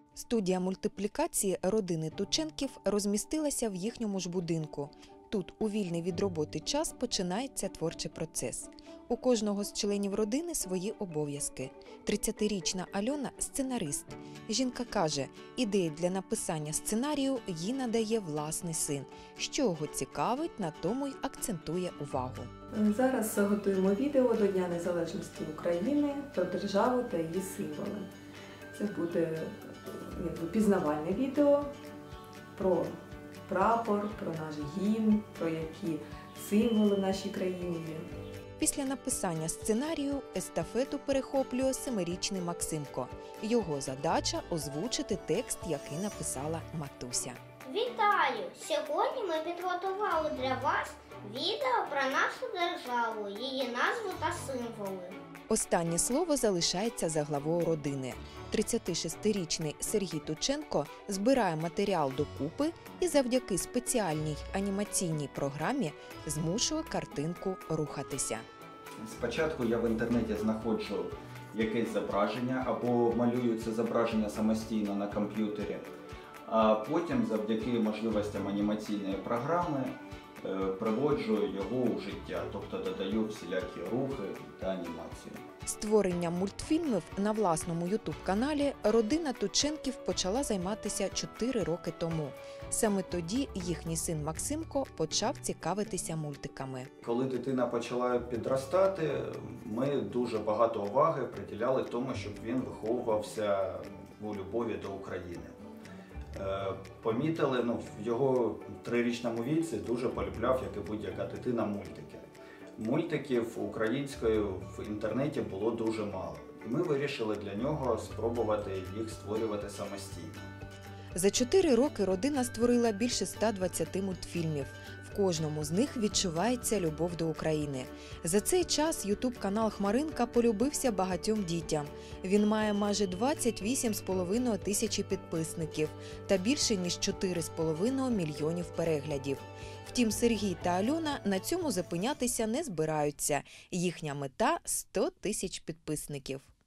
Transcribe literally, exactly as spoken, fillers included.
Студія мультиплікації родини Тученків розмістилася в їхньому ж будинку. Тут у вільний від роботи час починається творчий процес. У кожного з членів родини свої обов'язки. тридцятирічна Альона – сценарист. Жінка каже, ідеї для написання сценарію їй надає власний син. Що його цікавить, на тому й акцентує увагу. Зараз готуємо відео до Дня Незалежності України про державу та її символи. Це буде якби, пізнавальне відео про прапор, про наш гімн, про які символи в нашій країні є. Після написання сценарію естафету перехоплює семирічний Максимко. Його задача – озвучити текст, який написала матуся. Вітаю! Сьогодні ми підготували для вас відео про нашу державу, її назву та символи. Останнє слово залишається за главою родини. тридцятишестирічний Сергій Тученко збирає матеріал докупи і завдяки спеціальній анімаційній програмі змушує картинку рухатися. Спочатку я в інтернеті знаходжу якесь зображення або малюю це зображення самостійно на комп'ютері, а потім завдяки можливостям анімаційної програми приводжу його у життя, тобто додаю всілякі рухи та анімацію. Створенням мультфільмів на власному ютуб-каналі родина Тученків почала займатися чотири роки тому. Саме тоді їхній син Максимко почав цікавитися мультиками. Коли дитина почала підростати, ми дуже багато уваги приділяли тому, щоб він виховувався у любові до України. Помітили, ну, в його трирічному віці дуже полюбляв, як і будь-яка дитина, мультики. Мультиків українською в інтернеті було дуже мало. І ми вирішили для нього спробувати їх створювати самостійно. За чотири роки родина створила більше ста двадцяти мультфільмів. В кожному з них відчувається любов до України. За цей час ютуб-канал Хмаринка полюбився багатьом дітям. Він має майже двадцять вісім з половиною тисячі підписників та більше ніж чотири з половиною мільйонів переглядів. Втім, Сергій та Альона на цьому зупинятися не збираються. Їхня мета – сто тисяч підписників.